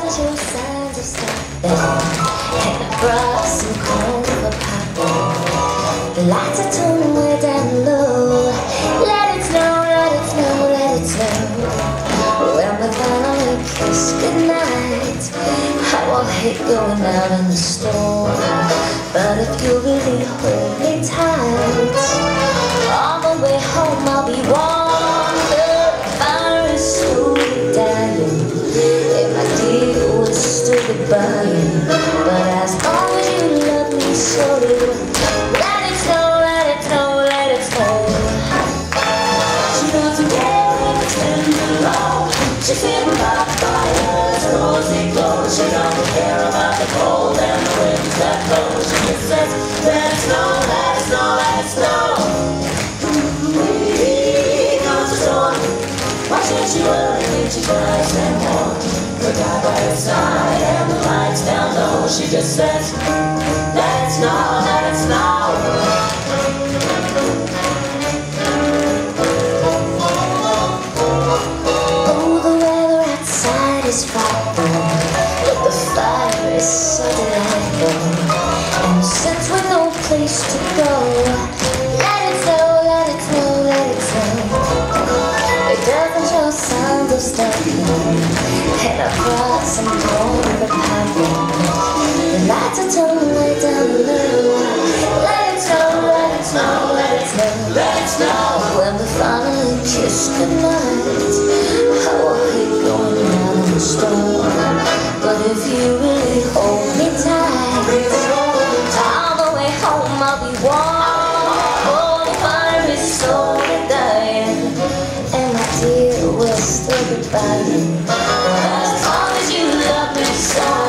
show signs of stopping, and I brought some corn for popping. The lights are turning way down low. Let it snow, let it snow, let it snow. When we finally kiss goodnight, I won't hate going out in the storm. But if you really hold me tight, on the way home I'll be warm. The fire is slowly dying, and my dear will still be buying. But as long as you love me so, let it snow, let it snow, let it snow. She doesn't care if it's been long. She's sitting by the fire, it's a rosy glow. She don't care about the cold and the winds that blow. She just says, let it snow, let it snow, let it snow. Here comes the storm. Why should she worry when she cries and more? The guy by her side and the lights down low. She just says, let it snow, let it snow. Is frightful, but the fire is so delightful. And since we've no place to go, let it snow, let it snow, let it snow. It doesn't show signs of stopping, and I brought some corn for popping. The lights are turning way down low. Let it snow, let it snow, let it snow, let it snow. When we finally kiss goodnight, I will hate going out in the storm. But if you really hold me tight, all the way home I'll be warm. Oh, the fire is slowly dying, and my dear will still be buying. As long as you love me so.